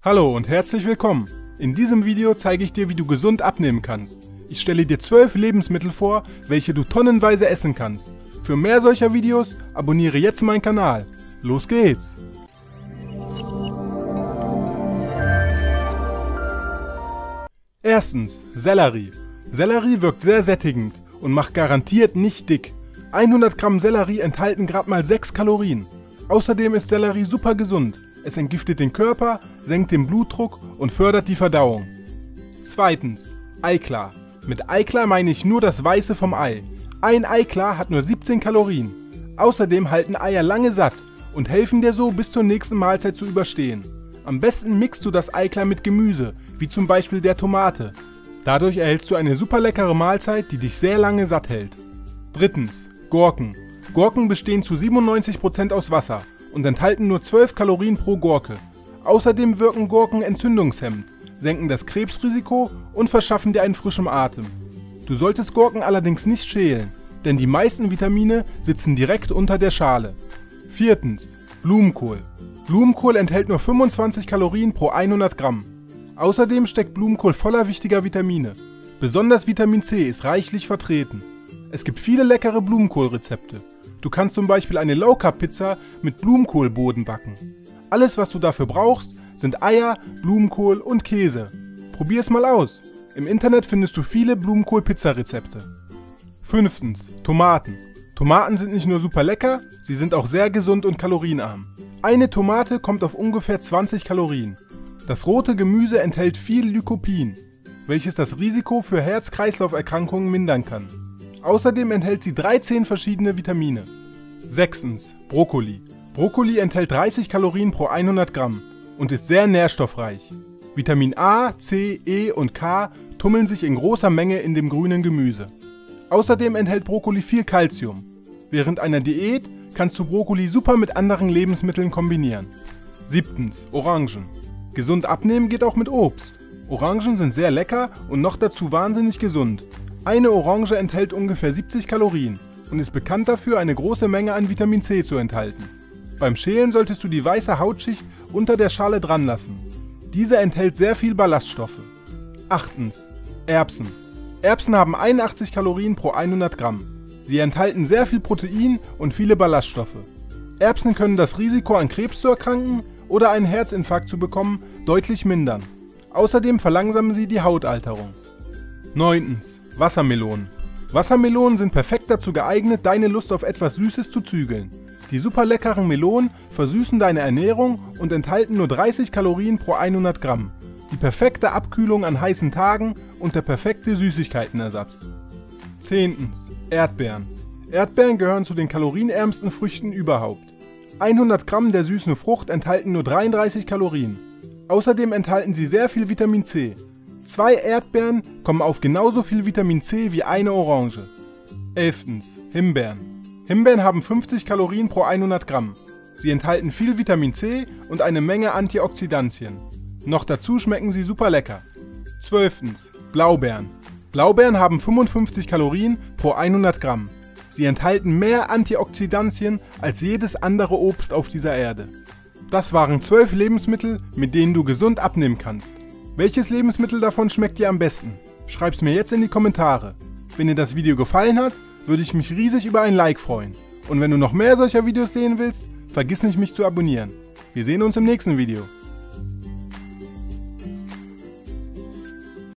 Hallo und herzlich willkommen. In diesem Video zeige ich dir, wie du gesund abnehmen kannst. Ich stelle dir 12 Lebensmittel vor, welche du tonnenweise essen kannst. Für mehr solcher Videos abonniere jetzt meinen Kanal. Los geht's! Erstens, Sellerie. Sellerie wirkt sehr sättigend und macht garantiert nicht dick. 100 Gramm Sellerie enthalten gerade mal 6 Kalorien. Außerdem ist Sellerie super gesund. Es entgiftet den Körper, senkt den Blutdruck und fördert die Verdauung. Zweitens, Eiklar. Mit Eiklar meine ich nur das Weiße vom Ei. Ein Eiklar hat nur 17 Kalorien. Außerdem halten Eier lange satt und helfen dir so, bis zur nächsten Mahlzeit zu überstehen. Am besten mixt du das Eiklar mit Gemüse, wie zum Beispiel der Tomate. Dadurch erhältst du eine super leckere Mahlzeit, die dich sehr lange satt hält. Drittens, Gurken. Gurken bestehen zu 97% aus Wasser und enthalten nur 12 Kalorien pro Gurke. Außerdem wirken Gurken entzündungshemmend, senken das Krebsrisiko und verschaffen dir einen frischen Atem. Du solltest Gurken allerdings nicht schälen, denn die meisten Vitamine sitzen direkt unter der Schale. Viertens, Blumenkohl. Blumenkohl enthält nur 25 Kalorien pro 100 Gramm. Außerdem steckt Blumenkohl voller wichtiger Vitamine. Besonders Vitamin C ist reichlich vertreten. Es gibt viele leckere Blumenkohlrezepte. Du kannst zum Beispiel eine Low-Carb-Pizza mit Blumenkohlboden backen. Alles, was du dafür brauchst, sind Eier, Blumenkohl und Käse. Probier es mal aus. Im Internet findest du viele Blumenkohl-Pizza-Rezepte. Fünftens, Tomaten. Tomaten sind nicht nur super lecker, sie sind auch sehr gesund und kalorienarm. Eine Tomate kommt auf ungefähr 20 Kalorien. Das rote Gemüse enthält viel Lycopin, welches das Risiko für Herz-Kreislauf-Erkrankungen mindern kann. Außerdem enthält sie 13 verschiedene Vitamine. Sechstens, Brokkoli. Brokkoli enthält 30 Kalorien pro 100 Gramm und ist sehr nährstoffreich. Vitamin A, C, E und K tummeln sich in großer Menge in dem grünen Gemüse. Außerdem enthält Brokkoli viel Calcium. Während einer Diät kannst du Brokkoli super mit anderen Lebensmitteln kombinieren. Siebtens, Orangen. Gesund abnehmen geht auch mit Obst. Orangen sind sehr lecker und noch dazu wahnsinnig gesund. Eine Orange enthält ungefähr 70 Kalorien und ist bekannt dafür, eine große Menge an Vitamin C zu enthalten. Beim Schälen solltest du die weiße Hautschicht unter der Schale dran lassen. Diese enthält sehr viel Ballaststoffe. Achtens, Erbsen. Erbsen haben 81 Kalorien pro 100 Gramm. Sie enthalten sehr viel Protein und viele Ballaststoffe. Erbsen können das Risiko an Krebs zu erkranken oder einen Herzinfarkt zu bekommen deutlich mindern. Außerdem verlangsamen sie die Hautalterung. Neuntens, Wassermelonen. Wassermelonen sind perfekt dazu geeignet, deine Lust auf etwas Süßes zu zügeln. Die super leckeren Melonen versüßen deine Ernährung und enthalten nur 30 Kalorien pro 100 Gramm. Die perfekte Abkühlung an heißen Tagen und der perfekte Süßigkeitenersatz. Zehntens, Erdbeeren. Erdbeeren gehören zu den kalorienärmsten Früchten überhaupt. 100 Gramm der süßen Frucht enthalten nur 33 Kalorien. Außerdem enthalten sie sehr viel Vitamin C. 2 Erdbeeren kommen auf genauso viel Vitamin C wie eine Orange. 11. Himbeeren. Himbeeren haben 50 Kalorien pro 100 Gramm. Sie enthalten viel Vitamin C und eine Menge Antioxidantien. Noch dazu schmecken sie super lecker. 12. Blaubeeren. Blaubeeren haben 55 Kalorien pro 100 Gramm. Sie enthalten mehr Antioxidantien als jedes andere Obst auf dieser Erde. Das waren 12 Lebensmittel, mit denen du gesund abnehmen kannst. Welches Lebensmittel davon schmeckt dir am besten? Schreib's mir jetzt in die Kommentare. Wenn dir das Video gefallen hat, würde ich mich riesig über ein Like freuen. Und wenn du noch mehr solcher Videos sehen willst, vergiss nicht, mich zu abonnieren. Wir sehen uns im nächsten Video.